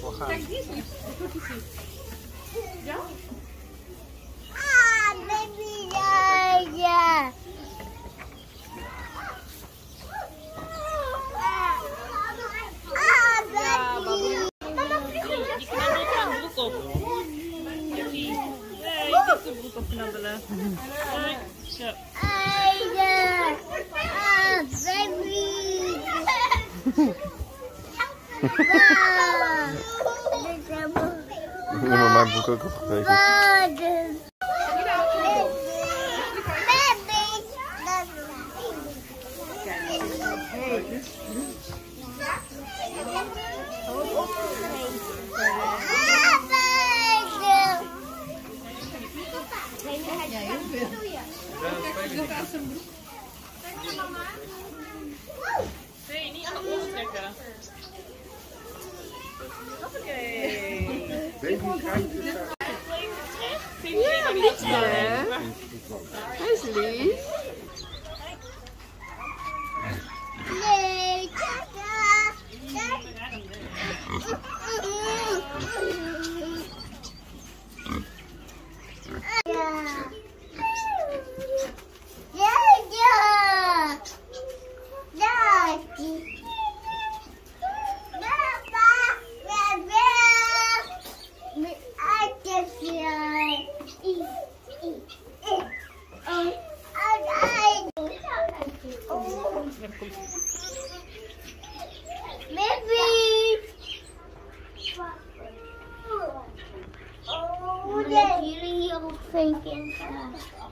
voor gaan. Kijk, die is lief. Die is lief. Ja? Ah, baby, ja. Ja, baboe. Die knabbelt van de broek op. Nee, je hebt de broek op knabbelen. Zo. Ik heb mijn broek ook opgegeven. Nee, niet aan de oren trekken. Hoppakee. Ja, niet hè? Hij is lief. Nee, jullie hier op vindt.